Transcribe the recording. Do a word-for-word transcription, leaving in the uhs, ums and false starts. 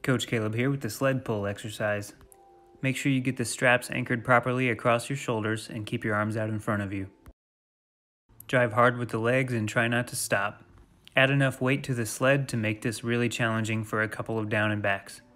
Coach Caleb here with the sled pull exercise. Make sure you get the straps anchored properly across your shoulders and keep your arms out in front of you. Drive hard with the legs and try not to stop. Add enough weight to the sled to make this really challenging for a couple of down and backs.